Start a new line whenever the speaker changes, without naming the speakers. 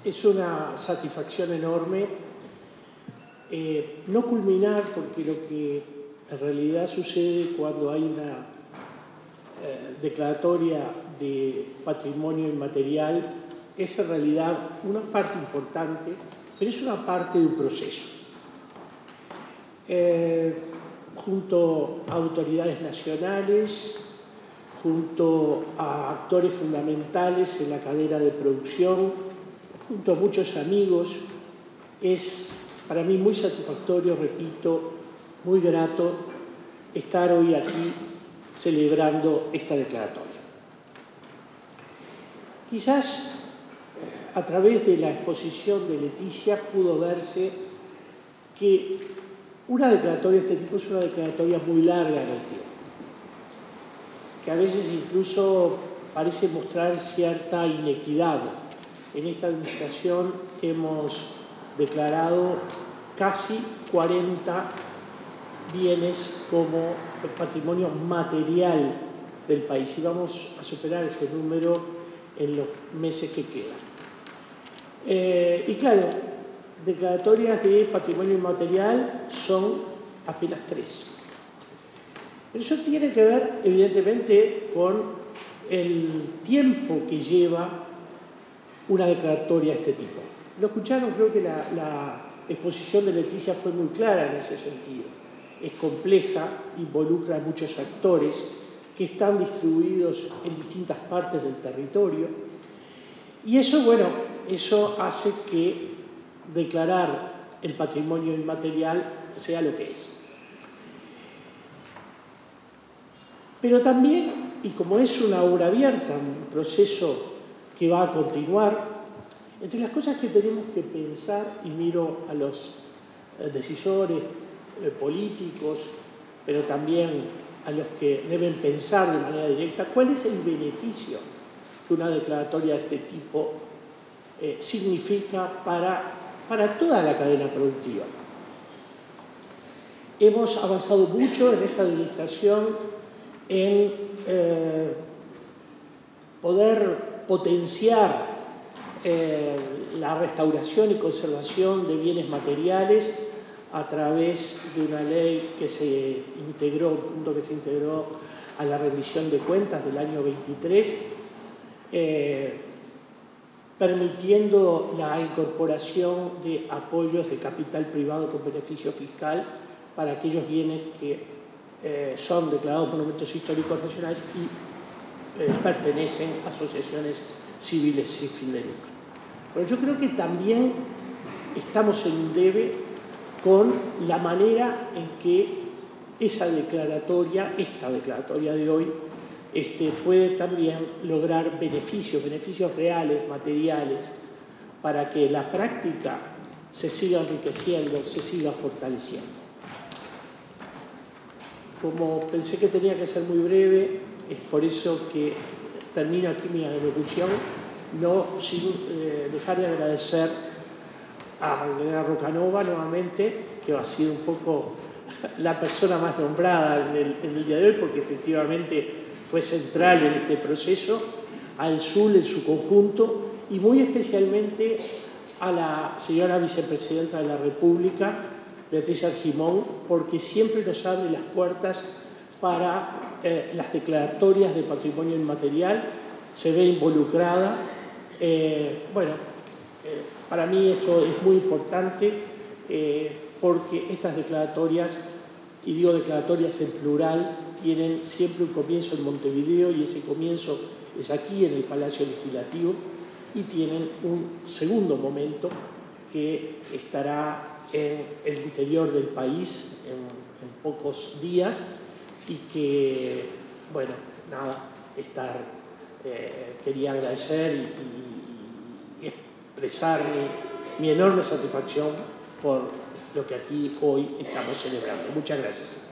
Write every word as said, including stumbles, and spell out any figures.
es una satisfacción enorme eh, no culminar, porque lo que en realidad sucede cuando hay una eh, declaratoria de patrimonio inmaterial es en realidad una parte importante, pero es una parte de un proceso. Eh, junto a autoridades nacionales, junto a actores fundamentales en la cadena de producción, junto a muchos amigos, es para mí muy satisfactorio, repito, muy grato estar hoy aquí celebrando esta declaratoria. Quizás a través de la exposición de Leticia pudo verse que una declaratoria de este tipo es una declaratoria muy larga en el tiempo, que a veces incluso parece mostrar cierta inequidad. En esta administración hemos declarado casi cuarenta bienes como patrimonio material del país y vamos a superar ese número en los meses que quedan. Eh, y claro, declaratorias de patrimonio inmaterial son apenas tres. Pero eso tiene que ver, evidentemente, con el tiempo que lleva una declaratoria de este tipo. Lo escucharon, creo que la, la exposición de Leticia fue muy clara en ese sentido. Es compleja, involucra a muchos actores que están distribuidos en distintas partes del territorio. Y eso, bueno, eso hace que declarar el patrimonio inmaterial sea lo que es. Pero también, y como es una obra abierta, un proceso que va a continuar, entre las cosas que tenemos que pensar, y miro a los decisores eh, políticos, pero también a los que deben pensar de manera directa, ¿cuál es el beneficio que una declaratoria de este tipo eh, significa para, para toda la cadena productiva? Hemos avanzado mucho en esta administración en eh, poder potenciar eh, la restauración y conservación de bienes materiales a través de una ley que se integró, un punto que se integró a la rendición de cuentas del año veintitrés, eh, permitiendo la incorporación de apoyos de capital privado con beneficio fiscal para aquellos bienes que eh, son declarados monumentos históricos nacionales y eh, pertenecen a asociaciones civiles sin fin de lucro. Pero yo creo que también estamos en un debe con la manera en que esa declaratoria, esta declaratoria de hoy, este, puede también lograr beneficios, beneficios reales, materiales, para que la práctica se siga enriqueciendo, se siga fortaleciendo. Como pensé que tenía que ser muy breve, es por eso que termino aquí mi alocución, no sin eh, dejar de agradecer a Magdalena Rocanova nuevamente, que ha sido un poco la persona más nombrada en el, en el día de hoy, porque efectivamente fue central en este proceso, al S U L en su conjunto y muy especialmente a la señora vicepresidenta de la República, Beatriz Argimón, porque siempre nos abre las puertas para eh, las declaratorias de patrimonio inmaterial, se ve involucrada. Eh, bueno, eh, para mí esto es muy importante eh, porque estas declaratorias, y digo declaratorias en plural, tienen siempre un comienzo en Montevideo y ese comienzo es aquí en el Palacio Legislativo y tienen un segundo momento que estará en el interior del país en, en pocos días y que, bueno, nada, estar, eh, quería agradecer y, y, y expresar mi, mi enorme satisfacción por lo que aquí hoy estamos celebrando. Muchas gracias.